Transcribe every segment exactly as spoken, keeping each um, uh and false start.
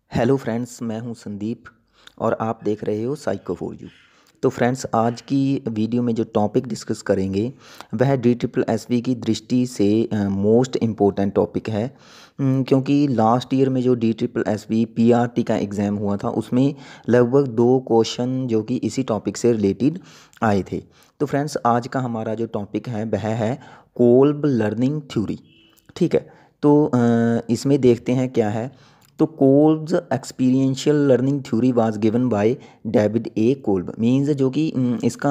Hello friends, मैं हूं संदीप और आप देख रहे हो साइको फॉर यू। तो फ्रेंड्स, आज की वीडियो में जो टॉपिक डिस्कस करेंगे वह डी ट्रिपल एस बी की दृष्टि से मोस्ट इम्पोर्टेंट टॉपिक है। अम, क्योंकि लास्ट ईयर में जो D triple S B P R T का एग्ज़ाम हुआ था उसमें लगभग दो क्वेश्चन जो कि इसी टॉपिक से रिलेटेड आए थे। तो फ्रेंड्स, आज का हमारा जो टॉपिक है वह है कोल्ब लर्निंग थ्योरी। ठीक है, तो अ, इसमें देखते हैं क्या है। तो Kolb's experiential learning theory was given by David A Kolb. Means जो कि अम, इसका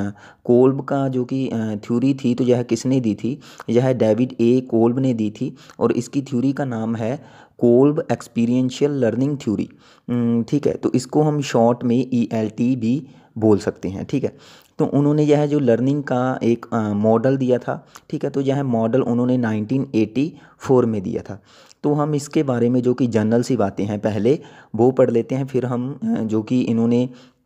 कोल्ब का जो कि थ्योरी थी तो यह किसने दी थी? यह डेविड ए कोल्ब ने दी थी और इसकी थ्योरी का नाम है कोल्ब एक्सपीरियंशियल लर्निंग थ्योरी। ठीक है, तो इसको हम शॉर्ट में ई एल टी भी बोल सकते हैं। ठीक है, तो उन्होंने यह जो लर्निंग का एक मॉडल दिया था। ठीक है, तो यह मॉडल उन्होंने नाइनटीन एटी फोर में दिया था। तो हम इसके बारे में जो कि जनरल सी बातें हैं पहले वो पढ़ लेते हैं, फिर हम अ, जो कि इन्होंने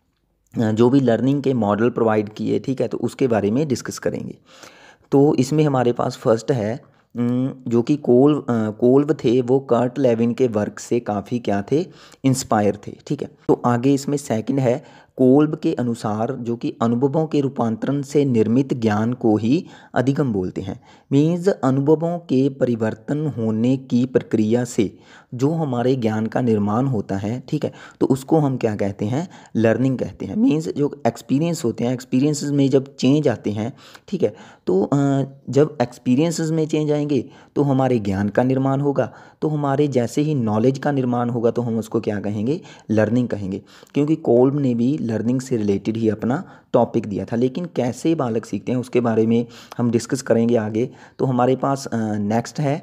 अ, जो भी लर्निंग के मॉडल प्रोवाइड किए, ठीक है, तो उसके बारे में डिस्कस करेंगे। तो इसमें हमारे पास फर्स्ट है अम, जो कि कोल्व अ, कोल्व थे वो कर्ट लेविन के वर्क से काफ़ी क्या थे, इंस्पायर थे। ठीक है, तो आगे इसमें सेकंड है कोल्ब के अनुसार जो कि अनुभवों के रूपांतरण से निर्मित ज्ञान को ही अधिगम बोलते हैं। मीन्स अनुभवों के परिवर्तन होने की प्रक्रिया से जो हमारे ज्ञान का निर्माण होता है, ठीक है, तो उसको हम क्या कहते हैं, लर्निंग कहते हैं। मीन्स जो एक्सपीरियंस होते हैं, एक्सपीरियंसेस में जब चेंज आते हैं, ठीक है, तो अ, जब एक्सपीरियंसेस में चेंज आएंगे तो हमारे ज्ञान का निर्माण होगा। तो हमारे जैसे ही नॉलेज का निर्माण होगा तो हम उसको क्या कहेंगे, लर्निंग कहेंगे। क्योंकि कोल्ब ने भी लर्निंग से रिलेटेड ही अपना टॉपिक दिया था। लेकिन कैसे बालक सीखते हैं उसके बारे में हम डिस्कस करेंगे आगे। तो हमारे पास नेक्स्ट है,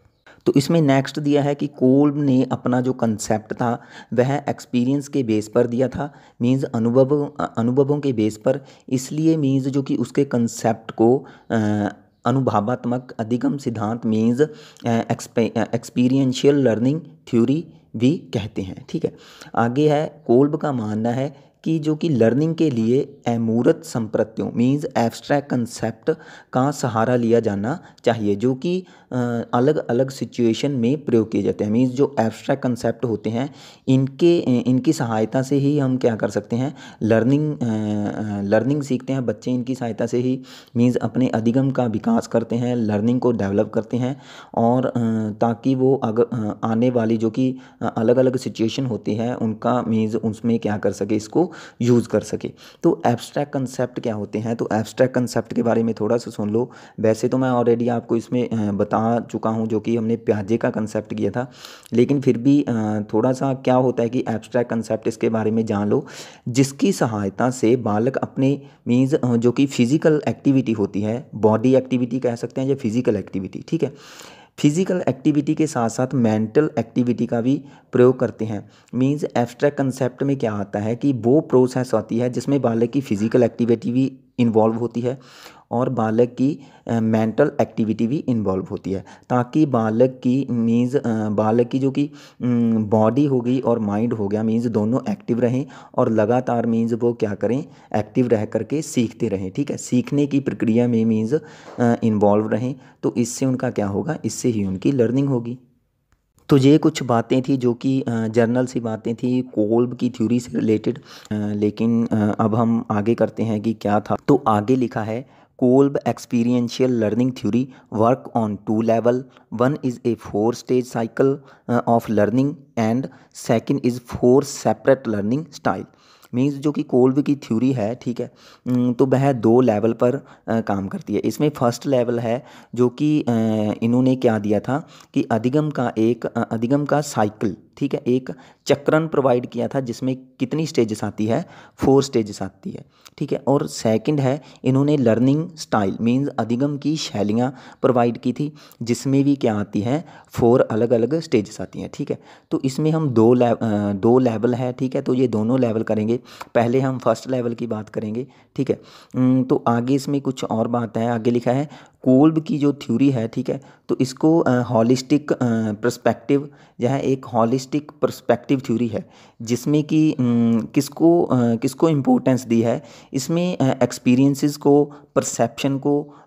तो इसमें नेक्स्ट दिया है कि कोल्ब ने अपना जो कंसेप्ट था वह एक्सपीरियंस के बेस पर दिया था। मींस अनुभव अनुभवों के बेस पर। इसलिए मींस जो कि उसके कंसेप्ट को अ, अनुभवात्मक अधिगम सिद्धांत मींस एक्सपीरियंशियल लर्निंग थ्योरी भी कहते हैं। ठीक है, आगे है कोल्ब का मानना है कि जो कि लर्निंग के लिए अमूर्त संप्रत्यों मींस एब्स्ट्रैक्ट कंसेप्ट का सहारा लिया जाना चाहिए, जो कि अलग अलग सिचुएशन में प्रयोग किए जाते हैं। मींस जो एब्स्ट्रैक्ट कंसेप्ट होते हैं इनके इनकी सहायता से ही हम क्या कर सकते हैं, लर्निंग लर्निंग सीखते हैं बच्चे। इनकी सहायता से ही मींस अपने अधिगम का विकास करते हैं, लर्निंग को डेवलप करते हैं। और अ, ताकि वो अगर आने वाली जो कि अलग अलग सिचुएशन होती है उनका मींस उसमें क्या कर सके, इसको यूज़ कर सके। तो एब्स्ट्रैक्ट कंसेप्ट क्या होते हैं, तो एब्स्ट्रैक्ट कंसेप्ट के बारे में थोड़ा सा सुन लो। वैसे तो मैं ऑलरेडी आपको इसमें अ, बता चुका हूँ, जो कि हमने प्याजे का कंसेप्ट किया था। लेकिन फिर भी अ, थोड़ा सा क्या होता है कि एब्स्ट्रैक्ट कंसेप्ट इसके बारे में जान लो, जिसकी सहायता से बालक अपने मीन्स जो कि फिजिकल एक्टिविटी होती है, बॉडी एक्टिविटी कह सकते हैं या फिजिकल एक्टिविटी, ठीक है, फिजिकल एक्टिविटी के साथ साथ मेंटल एक्टिविटी का भी प्रयोग करते हैं। मींस एब्स्ट्रैक्ट कंसेप्ट में क्या आता है कि वो प्रोसेस होती है जिसमें बालक की फिजिकल एक्टिविटी भी इन्वॉल्व होती है और बालक की मेंटल एक्टिविटी भी इन्वॉल्व होती है, ताकि बालक की मींस बालक की जो कि बॉडी हो गई और माइंड हो गया, मींस दोनों एक्टिव रहें और लगातार मींस वो क्या करें, एक्टिव रह करके सीखते रहें। ठीक है, सीखने की प्रक्रिया में मींस इन्वॉल्व रहें। तो इससे उनका क्या होगा, इससे ही उनकी लर्निंग होगी। तो ये कुछ बातें थी जो कि जर्नल सी बातें थी कोल्ब की थ्योरी से रिलेटेड। लेकिन अ, अब हम आगे करते हैं कि क्या था। तो आगे लिखा है Kolb experiential learning theory work on two level. One is a four stage cycle of learning and second is four separate learning style. Means जो कि कोल्ब की थ्योरी है, ठीक है, अम, तो वह दो लेवल पर अ, काम करती है। इसमें फर्स्ट लेवल है जो कि अ, इन्होंने क्या दिया था कि अधिगम का एक अ, अधिगम का साइकिल, ठीक है, एक चक्रण प्रोवाइड किया था जिसमें कितनी स्टेजेस आती है, फोर स्टेजेस आती है। ठीक है, और सेकंड है इन्होंने लर्निंग स्टाइल मींस अधिगम की शैलियाँ प्रोवाइड की थी जिसमें भी क्या आती हैं, फोर अलग अलग स्टेजेस आती हैं। ठीक है, तो इसमें हम दो ले, अ, दो लेवल है, ठीक है, तो ये दोनों लेवल करेंगे। पहले हम फर्स्ट लेवल की बात करेंगे। ठीक है, अम, तो आगे इसमें कुछ और बात है। आगे लिखा है कोल्ब की जो थ्योरी है, ठीक है, तो इसको हॉलिस्टिक पर्सपेक्टिव, यह एक हॉलिस्टिक पर्सपेक्टिव थ्योरी है जिसमें कि अम, किसको अ, किसको इम्पोर्टेंस दी है, इसमें एक्सपीरियंसेस को, परसेप्शन को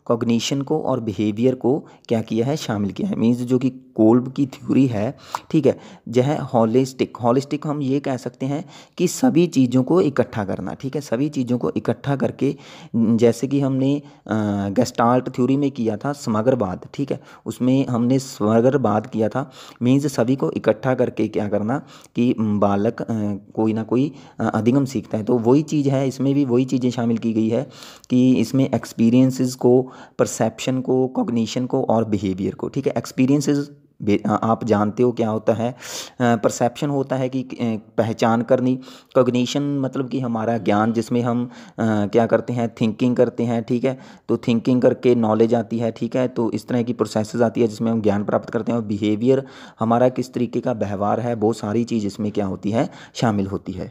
कॉग्निशन को और बिहेवियर को क्या किया है, शामिल किया है। मीन्स जो कि कोल्ब की थ्योरी है, ठीक है, यह हॉलिस्टिक हॉलिस्टिक हम ये कह सकते हैं कि सभी चीज़ों को इकट्ठा करना, ठीक है, सभी चीज़ों को इकट्ठा करके, जैसे कि हमने गेस्टाल्ट थ्योरी में किया था समग्रवाद, ठीक है, उसमें हमने समग्रवाद किया था। मीन्स सभी को इकट्ठा करके क्या करना कि बालक अ, कोई ना कोई अ, अधिगम सीखता है। तो वही चीज़ है, इसमें भी वही चीज़ें शामिल की गई है कि इसमें एक्सपीरियंसेस को, परसेप्शन को, कॉग्निशन को और बिहेवियर को, ठीक है। एक्सपीरियंसेस आप जानते हो क्या होता है, परसेप्शन होता है कि अ, पहचान करनी, कॉग्निशन मतलब कि हमारा ज्ञान, जिसमें हम अ, क्या करते हैं, थिंकिंग करते हैं, ठीक है, तो थिंकिंग करके नॉलेज आती है, ठीक है, तो इस तरह की प्रोसेसेस आती है जिसमें हम ज्ञान प्राप्त करते हैं। और बिहेवियर हमारा किस तरीके का व्यवहार है, बहुत सारी चीज़ इसमें क्या होती है, शामिल होती है।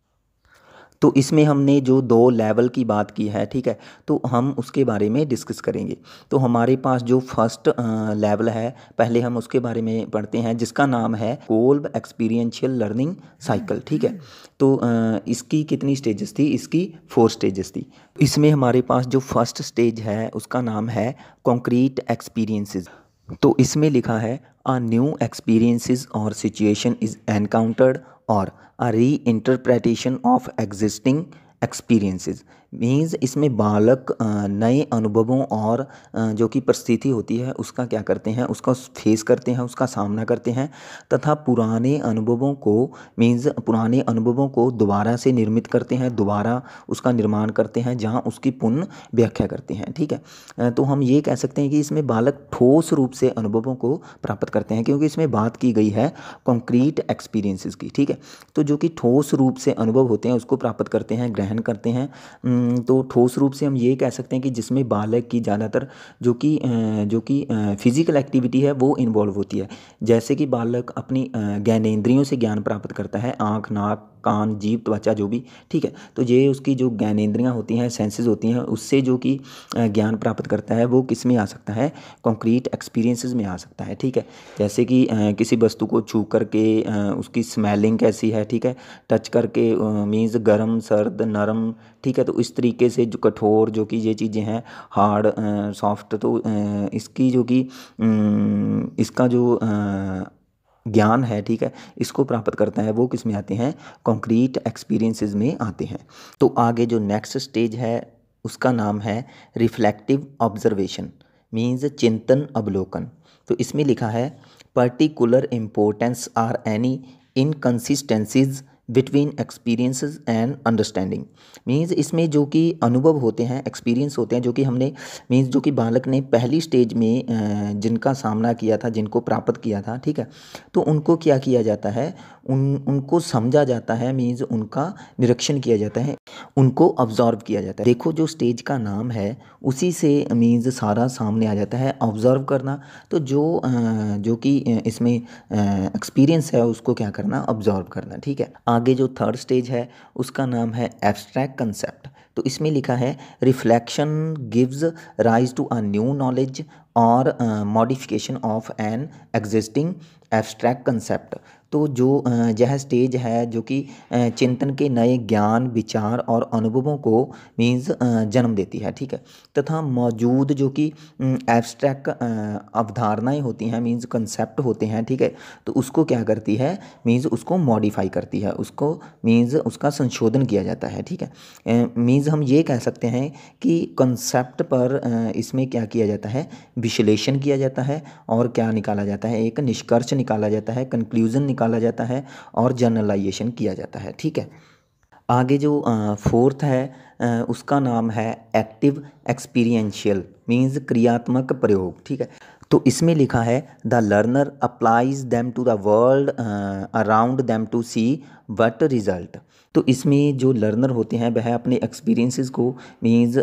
तो इसमें हमने जो दो लेवल की बात की है, ठीक है, तो हम उसके बारे में डिस्कस करेंगे। तो हमारे पास जो फर्स्ट लेवल है, पहले हम उसके बारे में पढ़ते हैं, जिसका नाम है कोल्ब एक्सपीरियंशियल लर्निंग साइकिल, ठीक है। तो अ, इसकी कितनी स्टेजेस थी, इसकी फोर स्टेजेस थी। इसमें हमारे पास जो फर्स्ट स्टेज है उसका नाम है कॉन्क्रीट एक्सपीरियंसेस। तो इसमें लिखा है अ न्यू एक्सपीरियंसेस और सिचुएशन इज एनकाउंटर्ड और a reinterpretation of existing experiences. Means इसमें बालक अ, नए अनुभवों और अ, जो कि परिस्थिति होती है उसका क्या करते हैं, उसका फेस करते हैं, उसका सामना करते हैं, तथा पुराने अनुभवों को, मीन्स पुराने अनुभवों को दोबारा से निर्मित करते हैं, दोबारा उसका निर्माण करते हैं, जहाँ उसकी पुनः व्याख्या करते हैं, ठीक है। अ, तो हम ये कह सकते हैं कि इसमें बालक ठोस रूप से अनुभवों को प्राप्त करते हैं, क्योंकि इसमें बात की गई है कॉन्क्रीट एक्सपीरियंसेस की, ठीक है। तो जो कि ठोस रूप से अनुभव होते हैं उसको प्राप्त करते हैं, ग्रहण करते हैं। अम, तो ठोस रूप से हम ये कह सकते हैं कि जिसमें बालक की ज़्यादातर जो कि अ, जो कि फिजिकल एक्टिविटी है वो इन्वॉल्व होती है। जैसे कि बालक अपनी अ, ज्ञानेंद्रियों से ज्ञान प्राप्त करता है, आँख, नाक, कान, जीभ, त्वचा, जो भी, ठीक है। तो ये उसकी जो ज्ञानेंद्रियाँ होती हैं, सेंसेस होती हैं, उससे जो कि अ, ज्ञान प्राप्त करता है वो किस में आ सकता है, कॉन्क्रीट एक्सपीरियंसेस में आ सकता है, ठीक है। जैसे कि अ, किसी वस्तु को छू करके अ, उसकी स्मेलिंग कैसी है, ठीक है, टच करके मीन्स गर्म, सर्द, नरम, ठीक है। तो इस तरीके से जो कठोर, जो कि ये चीज़ें हैं, हार्ड, सॉफ्ट, तो अ, इसकी जो कि अम, इसका जो अ, ज्ञान है, ठीक है, इसको प्राप्त करता है, वो किस में आते हैं, कॉन्क्रीट एक्सपीरियंसेस में आते हैं। तो आगे जो नेक्स्ट स्टेज है उसका नाम है रिफ्लेक्टिव ऑब्जर्वेशन, मीन्स चिंतन अवलोकन। तो इसमें लिखा है particular importance are any inconsistencies between experiences and understanding. Means इसमें जो कि अनुभव होते हैं, एक्सपीरियंस होते हैं, जो कि हमने, मीन्स जो कि बालक ने पहली स्टेज में अ, जिनका सामना किया था, जिनको प्राप्त किया था, ठीक है, तो उनको क्या किया जाता है, उन उनको समझा जाता है, मीन्स उनका निरीक्षण किया जाता है, उनको ऑब्जर्व किया जाता है। देखो जो स्टेज का नाम है उसी से मीन्स सारा सामने आ जाता है, ऑब्जर्व करना। तो जो अ, जो कि अ, इसमें एक्सपीरियंस है उसको क्या करना, ऑब्जर्व करना, ठीक है। आगे जो थर्ड स्टेज है उसका नाम है एब्स्ट्रैक्ट कंसेप्ट। तो इसमें लिखा है reflection gives rise to a new knowledge और modification of an existing abstract concept. तो जो अ, यह स्टेज है जो कि अ, चिंतन के नए ज्ञान, विचार और अनुभवों को मीन्स जन्म देती है, ठीक है, तथा मौजूद जो कि एब्स्ट्रैक्ट अवधारणाएं होती हैं, मीन्स कंसेप्ट होते हैं, ठीक है, तो उसको क्या करती है, मीन्स उसको मॉडिफाई करती है, उसको मीन्स उसका संशोधन किया जाता है, ठीक है। मीन्स हम ये कह सकते हैं कि कंसेप्ट पर अ, इसमें क्या किया जाता है, विश्लेषण किया जाता है, और क्या निकाला जाता है, एक निष्कर्ष निकाला जाता है, कंक्लूजन निकाला जाता है, और जनरलाइजेशन किया जाता है, ठीक है। आगे जो फोर्थ है अ, उसका नाम है एक्टिव एक्सपीरियंशियल, मीन्स क्रियात्मक प्रयोग, ठीक है। तो इसमें लिखा है the learner applies them to the world around them to see what result. तो इसमें जो लर्नर होते हैं वह अपने एक्सपीरियंसेस को मीन्स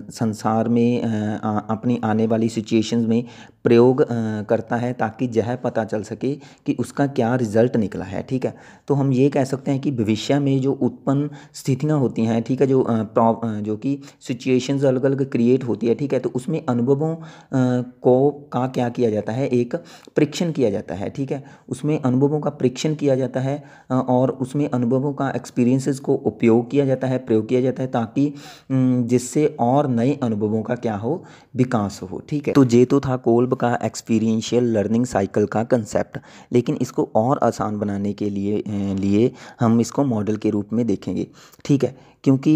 संसार में अ, आ, अपनी आने वाली सिचुएशंस में प्रयोग अ, करता है, ताकि यह पता चल सके कि उसका क्या रिजल्ट निकला है, ठीक है। तो हम ये कह सकते हैं कि भविष्य में जो उत्पन्न स्थितियाँ होती हैं, ठीक है, जो अ, प्रॉ- अ, जो कि सिचुएशंस अलग अलग क्रिएट होती है, ठीक है, तो उसमें अनुभवों अ, को का क्या किया जाता है, एक परीक्षण किया जाता है, ठीक है, उसमें अनुभवों का परीक्षण किया जाता है, अ, और उसमें अनुभवों का एक्सपीरियंस एक्सपीरियंसेस को उपयोग किया जाता है, प्रयोग किया जाता है, ताकि जिससे और नए अनुभवों का क्या हो, विकास हो। ठीक है, तो ये तो था कोल्ब का एक्सपीरियंशियल लर्निंग साइकिल का कंसेप्ट। लेकिन इसको और आसान बनाने के लिए लिए हम इसको मॉडल के रूप में देखेंगे। ठीक है, क्योंकि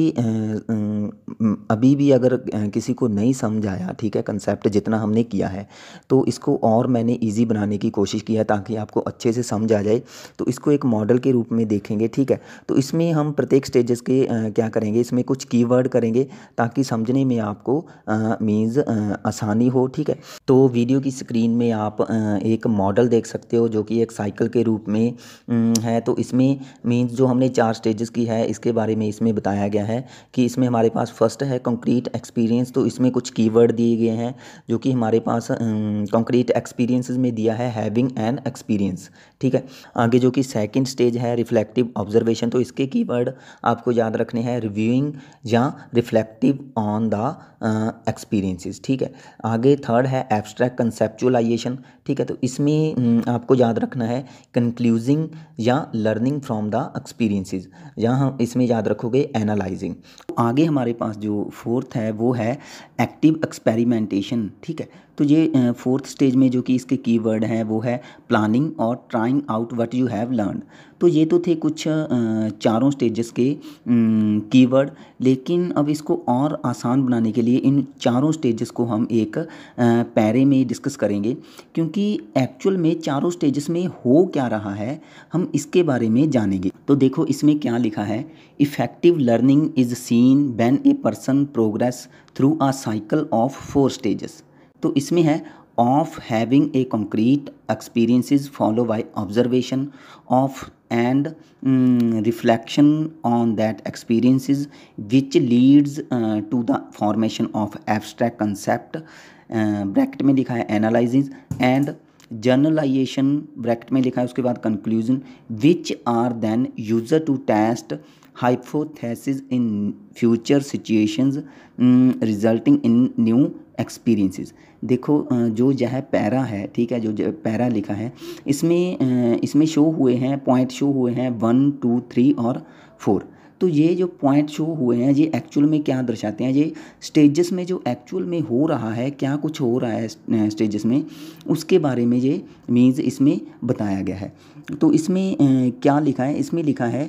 अभी भी अगर किसी को नहीं समझ आया, ठीक है, कंसेप्ट जितना हमने किया है, तो इसको और मैंने इजी बनाने की कोशिश की है ताकि आपको अच्छे से समझ आ जाए। तो इसको एक मॉडल के रूप में देखेंगे। ठीक है, तो इसमें हम प्रत्येक स्टेजेस के आ, क्या करेंगे, इसमें कुछ कीवर्ड करेंगे ताकि समझने में आपको मीन्स आसानी हो। ठीक है, तो वीडियो की स्क्रीन में आप आ, एक मॉडल देख सकते हो जो कि एक साइकिल के रूप में न, है। तो इसमें मीन्स जो हमने चार स्टेजेस की है इसके बारे में इसमें बताया गया है कि इसमें हमारे पास फर्स्ट है कंक्रीट एक्सपीरियंस। तो इसमें कुछ कीवर्ड दिए गए हैं जो कि हमारे पास कंक्रीट एक्सपीरियंसेस में दिया है, हैविंग एन एक्सपीरियंस। ठीक है, आगे जो कि सेकंड स्टेज है रिफ्लेक्टिव ऑब्जर्वेशन। तो इसके कीवर्ड आपको याद रखने हैं, रिव्यूइंग या रिफ्लेक्टिव ऑन द एक्सपीरियंसेस। ठीक है, आगे थर्ड है एब्स्ट्रैक्ट कंसेप्चुअलाइजेशन। ठीक है, तो इसमें आपको याद रखना है कंक्लूजिंग या लर्निंग फ्रॉम द एक्सपीरियंसेस, या हम इसमें याद रखोगे एनालाइजिंग। आगे हमारे पास जो फोर्थ है वो है एक्टिव एक्सपेरिमेंटेशन। ठीक है, तो ये फोर्थ स्टेज में जो कि इसके कीवर्ड हैं वो है प्लानिंग और trying out what you have learned. तो ये तो थे कुछ चारों स्टेजेस के कीवर्ड, लेकिन अब इसको और आसान बनाने के लिए इन चारों स्टेजेस को हम एक पैरे में डिस्कस करेंगे, क्योंकि एक्चुअल में चारों स्टेजेस में हो क्या रहा है हम इसके बारे में जानेंगे। तो देखो इसमें क्या लिखा है, effective learning is seen when a person progress through a cycle of four stages. तो इसमें है of having a concrete experiences follow by observation of and reflection on that experiences which leads to the formation of abstract concept, bracket में लिखा है analysis, and journalisation bracket में लिखा है उसके बाद conclusion, which are then user to test hypothesis in future situations resulting in new experiences. देखो जो यह पैरा है, ठीक है, जो पैरा लिखा है इसमें इसमें शो हुए हैं पॉइंट, शो हुए हैं वन टू थ्री और फोर। तो ये जो पॉइंट शो हुए हैं ये एक्चुअल में क्या दर्शाते हैं, ये स्टेजेस में जो एक्चुअल में हो रहा है, क्या कुछ हो रहा है स्टेजेस में, उसके बारे में ये मीन्स इसमें बताया गया है। तो इसमें क्या लिखा है, इसमें लिखा है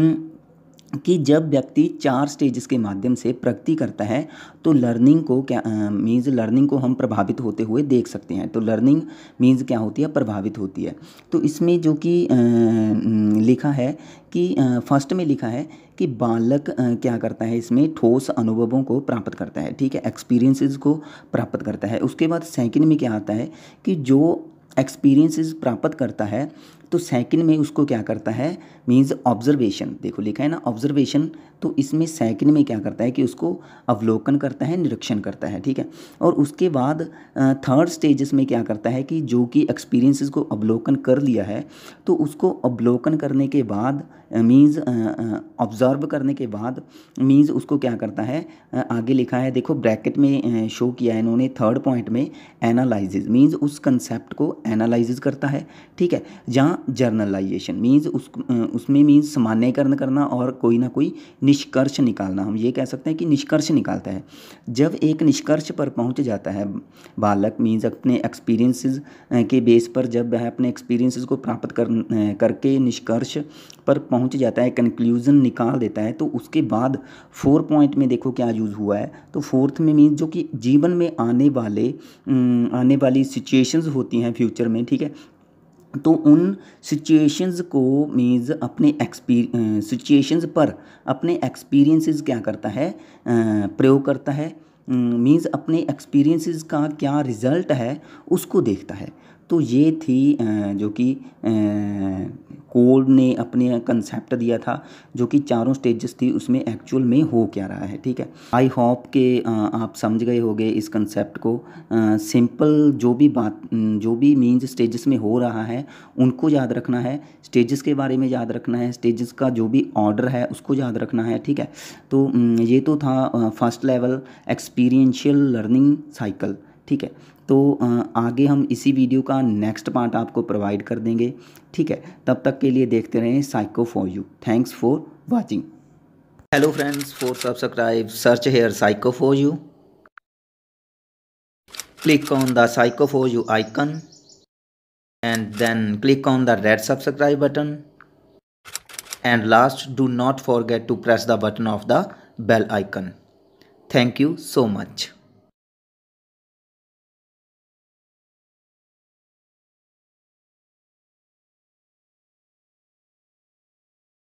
कि जब व्यक्ति चार स्टेजेस के माध्यम से प्रगति करता है तो लर्निंग को क्या मीन्स लर्निंग को हम प्रभावित होते हुए देख सकते हैं। तो लर्निंग मीन्स क्या होती है, प्रभावित होती है। तो इसमें जो कि लिखा है कि फर्स्ट में लिखा है कि बालक क्या करता है, इसमें ठोस अनुभवों को प्राप्त करता है, ठीक है, एक्सपीरियंसेस को प्राप्त करता है। उसके बाद सेकंड में क्या आता है कि जो एक्सपीरियंसेस प्राप्त करता है तो सेकंड में उसको क्या करता है, मीन्स ऑब्जर्वेशन। देखो लिखा है ना ऑब्जर्वेशन, तो इसमें सेकंड में क्या करता है कि उसको अवलोकन करता है, निरीक्षण करता है, ठीक है। और उसके बाद थर्ड स्टेजेस में क्या करता है कि जो कि एक्सपीरियंसेस को अवलोकन कर लिया है तो उसको अवलोकन करने के बाद मीन्स ऑब्जर्व करने के बाद मीन्स उसको क्या करता है, आगे लिखा है देखो ब्रैकेट में शो किया है इन्होंने थर्ड पॉइंट में, एनालाइजिस मीन्स उस कंसेप्ट को एनालाइजिस करता है, ठीक है। जहाँ जर्नलाइजेशन मीन्स उस उसमें मीन्स सामान्यकरण करना और कोई ना कोई निष्कर्ष निकालना, हम ये कह सकते हैं कि निष्कर्ष निकालता है। जब एक निष्कर्ष पर पहुंच जाता है बालक मीन्स अपने एक्सपीरियंसेस के बेस पर, जब वह अपने एक्सपीरियंसेस को प्राप्त कर करके निष्कर्ष पर पहुंच जाता है, कंक्लूजन निकाल देता है, तो उसके बाद फोर पॉइंट में देखो क्या यूज़ हुआ है। तो फोर्थ में मीन्स जो कि जीवन में आने वाले आने वाली सिचुएशंस होती हैं फ्यूचर में, ठीक है, तो उन सिचुएशंस को मीन्स अपने एक्सपीरियंस सिचुएशंस पर अपने एक्सपीरियंसेस क्या करता है, प्रयोग करता है, मीन्स अपने एक्सपीरियंसेस का क्या रिज़ल्ट है उसको देखता है। तो ये थी जो कि कोल्ब ने अपने कंसेप्ट दिया था, जो कि चारों स्टेजेस थी, उसमें एक्चुअल में हो क्या रहा है, ठीक है। आई होप कि आप समझ गए होंगे इस कंसेप्ट को। सिंपल जो भी बात जो भी मीन्स स्टेजेस में हो रहा है उनको याद रखना है, स्टेजेस के बारे में याद रखना है, स्टेजेस का जो भी ऑर्डर है उसको याद रखना है, ठीक है। तो ये तो था first level experiential learning cycle, ठीक है। तो आगे हम इसी वीडियो का नेक्स्ट पार्ट आपको प्रोवाइड कर देंगे, ठीक है। तब तक के लिए देखते रहें psycho for you. Thanks for watching. Hello friends, for subscribe, search here Psycho for You. Click on the Psycho for You icon and then click on the red subscribe button. And last, do not forget to press the button of the bell icon. Thank you so much.